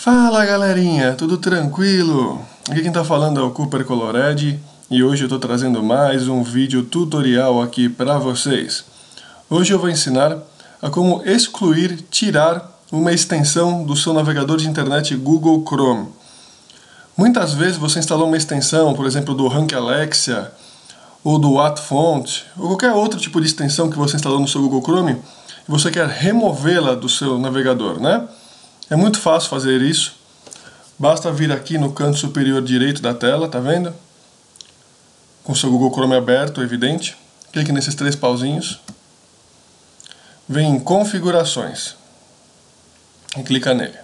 Fala galerinha, tudo tranquilo? Aqui quem tá falando é o Cooper Colored e hoje eu tô trazendo mais um vídeo tutorial aqui para vocês. Hoje eu vou ensinar a como excluir, tirar uma extensão do seu navegador de internet Google Chrome. Muitas vezes você instalou uma extensão, por exemplo, do Rank Alexa ou do WhatFont ou qualquer outro tipo de extensão que você instalou no seu Google Chrome e você quer removê-la do seu navegador, né? É muito fácil fazer isso. Basta vir aqui no canto superior direito da tela, tá vendo? Com o seu Google Chrome aberto, evidente. Clique nesses três pauzinhos. Vem em Configurações. E clica nele.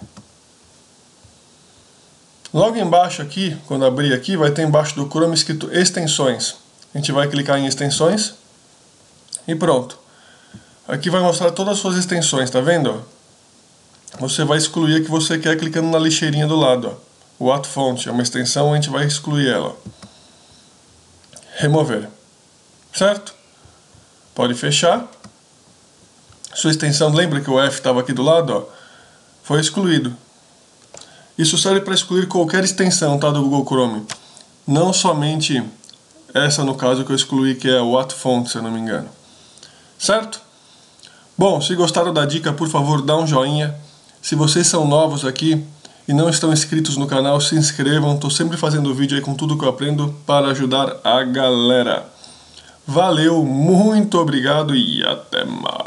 Logo embaixo aqui, quando abrir aqui, vai ter embaixo do Chrome escrito Extensões. A gente vai clicar em Extensões. E pronto. Aqui vai mostrar todas as suas extensões, tá vendo? Você vai excluir a que você quer clicando na lixeirinha do lado. O WhatFont é uma extensão, a gente vai excluir ela. Remover. Certo? Pode fechar. Sua extensão, lembra que o F estava aqui do lado? Ó, foi excluído. Isso serve para excluir qualquer extensão, tá, do Google Chrome. Não somente essa, no caso, que eu excluí, que é o WhatFont, se eu não me engano. Certo? Bom, se gostaram da dica, por favor, dá um joinha. Se vocês são novos aqui e não estão inscritos no canal, se inscrevam. Estou sempre fazendo vídeo aí com tudo que eu aprendo para ajudar a galera. Valeu, muito obrigado e até mais.